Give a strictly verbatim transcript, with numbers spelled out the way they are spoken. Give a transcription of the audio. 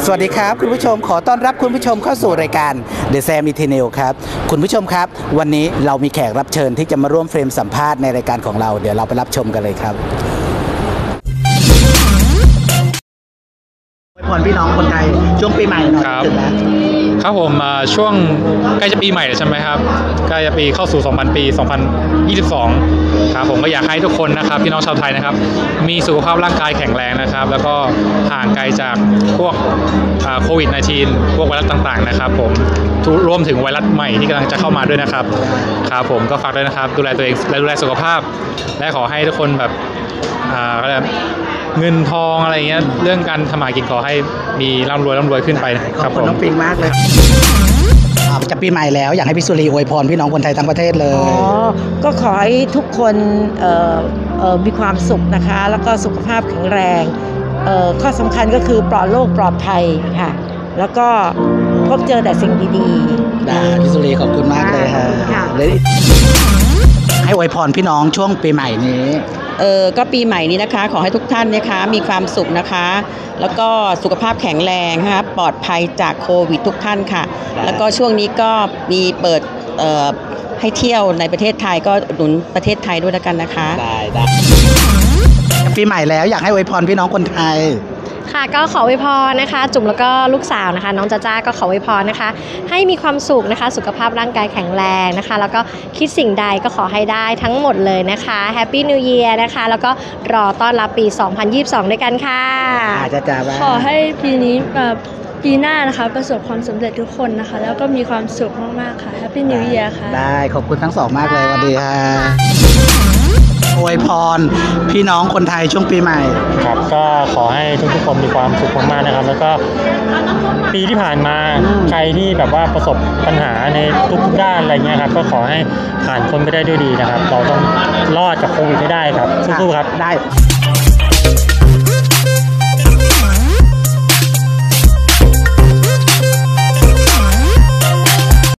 สวัสดีครับคุณผู้ชมขอต้อนรับคุณผู้ชมเข้าสู่รายการ The Sam Eternal ครับคุณผู้ชมครับวันนี้เรามีแขกรับเชิญที่จะมาร่วมเฟรมสัมภาษณ์ในรายการของเราเดี๋ยวเราไปรับชมกันเลยครับอวยพรพี่น้องคนไทยช่วงปีใหม่หน่อยถึงแล้วครับผมช่วงใกล้จะปีใหม่ใช่ไหมครับใกล้จะปีเข้าสู่สองพันปีสองพันยี่สิบสองครับผมก็อยากให้ทุกคนนะครับพี่น้องชาวไทยนะครับมีสุขภาพร่างกายแข็งแรงนะครับแล้วก็ห่างไกลจากพวกโควิด สิบเก้า พวกไวรัสต่างๆนะครับผมรวมถึงไวรัสใหม่ที่กำลังจะเข้ามาด้วยนะครับครับผมก็ฝากด้วยนะครับดูแลตัวเองและดูแลสุขภาพและขอให้ทุกคนแบบอ่าเงินทองอะไรเงี้ยเรื่องการทำมาหากินขอให้มีร่ำรวยร่ำรวยขึ้นไปครับผมน้องปิงมากเลยจะปีใหม่แล้วอยากให้พี่สุรีอวยพรพี่น้องคนไทยทั้งประเทศเลยอ๋อก็ขอให้ทุกคนเอ่อเอ่อมีความสุขนะคะแล้วก็สุขภาพแข็งแรงเอ่อข้อสำคัญก็คือปลอดโรคปลอดภัยค่ะแล้วก็พบเจอแต่สิ่งดีๆได้พี่สุรีขอบคุณมากเลยค่ะให้อวยพรพี่น้องช่วงปีใหม่นี้เออก็ปีใหม่นี้นะคะขอให้ทุกท่านนะคะมีความสุขนะคะแล้วก็สุขภาพแข็งแรงนะคะปลอดภัยจากโควิดทุกท่านค่ะแล้วก็ช่วงนี้ก็มีเปิดเอ่อให้เที่ยวในประเทศไทยก็หนุนประเทศไทยด้วยแล้วกันนะคะได้ได้ปีใหม่แล้วอยากให้อวยพรพี่น้องคนไทยค่ะก็ขออวยพรนะคะจุ๋มแล้วก็ลูกสาวนะคะน้องจ้าจ้าก็ขออวยพรนะคะให้มีความสุขนะคะสุขภาพร่างกายแข็งแรงนะคะแล้วก็คิดสิ่งใดก็ขอให้ได้ทั้งหมดเลยนะคะแฮปปี้นิวเยียร์นะคะแล้วก็รอต้อนรับปีสองพันยี่สิบสองด้วยกันค่ะจ้าจ้าขอให้ปีนี้ปีหน้านะคะประสบความสำเร็จทุกคนนะคะแล้วก็มีความสุขมากๆค่ะแฮปปี้นิวเยียร์ค่ะได้ขอบคุณทั้งสองมากเลยสวัสดีค่ะอวยพรพี่น้องคนไทยช่วงปีใหม่ครับก็ขอให้ทุกๆคนมีความสุขมากๆนะครับแล้วก็ปีที่ผ่านมาใครที่แบบว่าประสบปัญหาในทุกๆด้านอะไรเงี้ยครับก็ขอให้ผ่านพ้นไปได้ด้วยดีนะครับเราต้องรอดจากโควิดให้ได้ครับสู้ๆครับได้